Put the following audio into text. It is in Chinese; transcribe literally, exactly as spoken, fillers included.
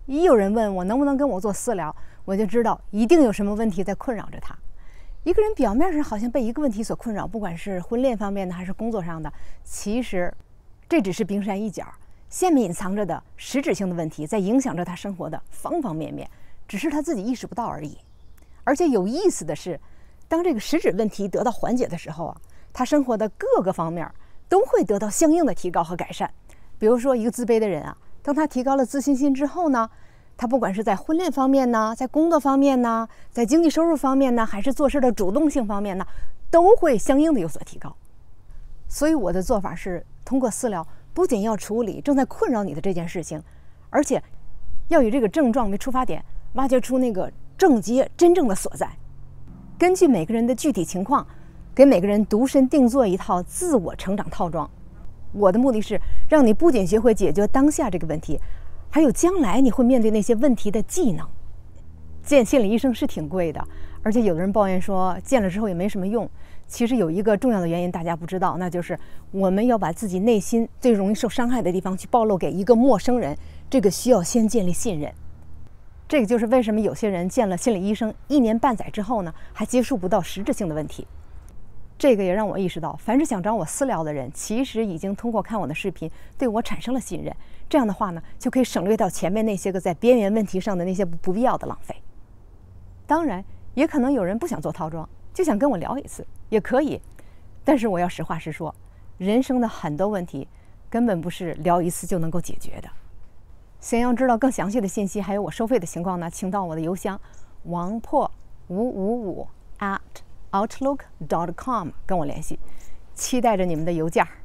一有人问我能不能跟我做私聊，我就知道一定有什么问题在困扰着他。一个人表面上好像被一个问题所困扰，不管是婚恋方面的还是工作上的，其实这只是冰山一角，下面隐藏着的实质性的问题在影响着他生活的方方面面，只是他自己意识不到而已。而且有意思的是，当这个实质问题得到缓解的时候啊，他生活的各个方面都会得到相应的提高和改善。比如说一个自卑的人啊，当他提高了自信心之后呢，他不管是在婚恋方面呢，在工作方面呢，在经济收入方面呢，还是做事的主动性方面呢，都会相应的有所提高。所以我的做法是通过私聊，不仅要处理正在困扰你的这件事情，而且要以这个症状为出发点，挖掘出那个症结真正的所在，根据每个人的具体情况，给每个人独身定做一套自我成长套装。我的目的是让你不仅学会解决当下这个问题，还有将来你会面对那些问题的技能。见心理医生是挺贵的，而且有的人抱怨说见了之后也没什么用。其实有一个重要的原因大家不知道，那就是我们要把自己内心最容易受伤害的地方去暴露给一个陌生人，这个需要先建立信任。这个就是为什么有些人见了心理医生一年半载之后呢，还接触不到实质性的问题。这个也让我意识到，凡是想找我私聊的人，其实已经通过看我的视频对我产生了信任。这样的话呢，就可以省略掉前面那些个在边缘问题上的那些不必要的浪费。当然，也可能有人不想做套装，就想跟我聊一次，也可以。但是我要实话实说，人生的很多问题根本不是聊一次就能够解决的。想要知道更详细的信息，还有我收费的情况呢，请到我的邮箱王破五五五 at outlook dot com 跟我联系，期待着你们的邮件。